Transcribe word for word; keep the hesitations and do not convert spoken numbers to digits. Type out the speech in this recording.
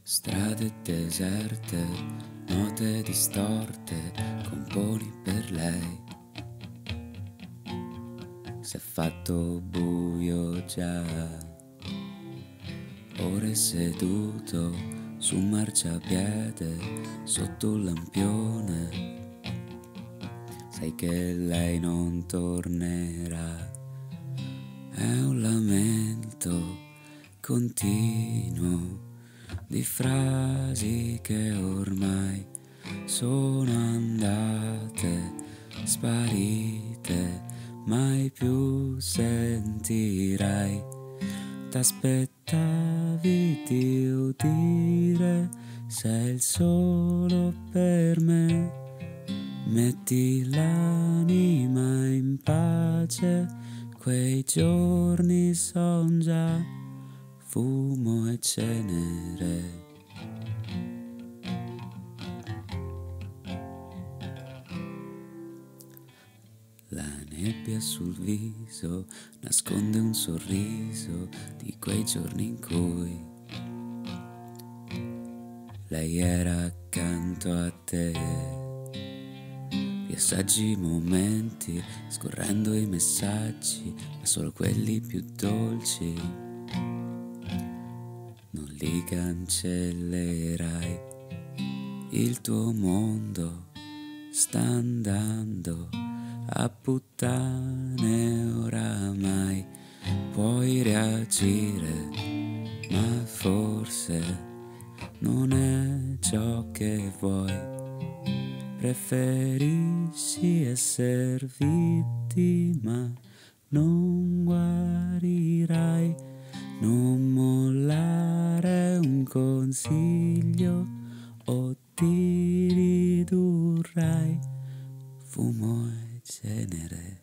Strade deserte, note distorte, componi per lei. S'è fatto buio già, ore seduto su un marciapiede sotto un lampione. Sai che lei non tornerà, è un lamento continuo di frasi che ormai sono andate, sparite, mai più sentirai. T'aspettavi di udire sei il solo per me, metti l'anima in pace, quei giorni son già fumo e cenere. La nebbia sul viso nasconde un sorriso di quei giorni in cui lei era accanto a te. Riassaggi i momenti scorrendo i messaggi, ma solo quelli più dolci non li cancellerai. Il tuo mondo sta andando a puttane oramai. Puoi reagire, ma forse non è ciò che vuoi. Preferisci esser vittima, non guarirai. Non mollare un consiglio o ti ridurrai. Fumo e cenere.